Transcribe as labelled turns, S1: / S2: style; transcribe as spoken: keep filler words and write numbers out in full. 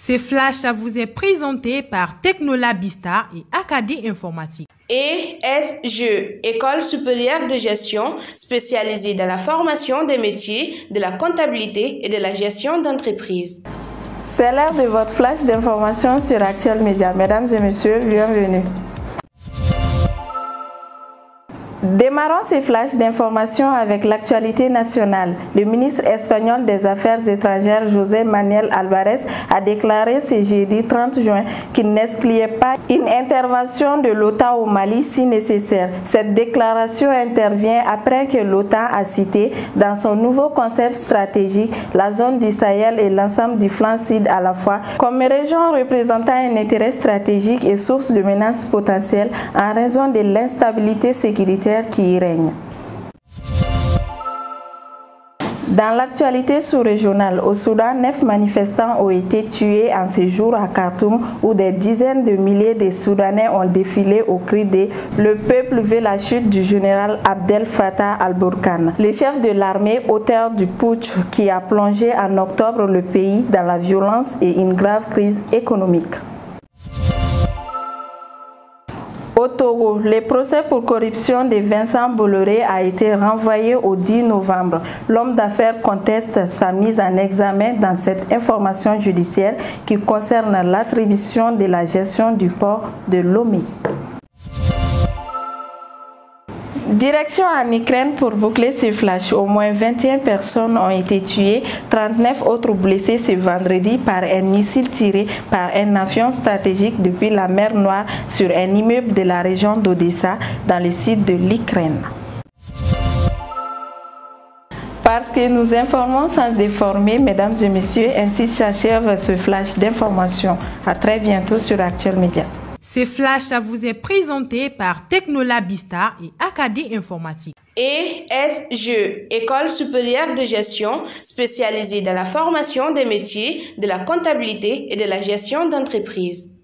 S1: Ce flash vous est présenté par Technolabista et Acadie Informatique.
S2: E S G E, École supérieure de gestion spécialisée dans la formation des métiers de la comptabilité et de la gestion d'entreprise.
S3: C'est l'heure de votre flash d'information sur Actuel Média. Mesdames et messieurs, bienvenue. Démarrons ces flashs d'information avec l'actualité nationale. Le ministre espagnol des Affaires étrangères, José Manuel Álvarez, a déclaré ce jeudi trente juin qu'il n'excluait pas une intervention de l'OTAN au Mali si nécessaire. Cette déclaration intervient après que l'OTAN a cité dans son nouveau concept stratégique la zone du Sahel et l'ensemble du flanc sud à la fois comme région représentant un intérêt stratégique et source de menaces potentielles en raison de l'instabilité sécuritaire qui y règne. Dans l'actualité sous-régionale, au Soudan, neuf manifestants ont été tués en séjour à Khartoum où des dizaines de milliers de Soudanais ont défilé au cri de « Le peuple veut la chute du général Abdel Fattah al-Burhan ». Le chef de l'armée, auteur du putsch qui a plongé en octobre le pays dans la violence et une grave crise économique. Au Togo, le procès pour corruption de Vincent Bolloré a été renvoyé au dix novembre. L'homme d'affaires conteste sa mise en examen dans cette information judiciaire qui concerne l'attribution de la gestion du port de Lomé. Direction en Ukraine pour boucler ce flash. Au moins vingt et une personnes ont été tuées, trente-neuf autres blessées ce vendredi par un missile tiré par un avion stratégique depuis la mer Noire sur un immeuble de la région d'Odessa dans le sud de l'Ukraine. Parce que nous informons sans déformer, mesdames et messieurs, ainsi s'achève ce flash d'information. À très bientôt sur Actuel Média.
S1: Ce flash vous est présenté par Technolabista et Acadie Informatique.
S2: E S G E, École supérieure de gestion spécialisée dans la formation des métiers de la comptabilité et de la gestion d'entreprise.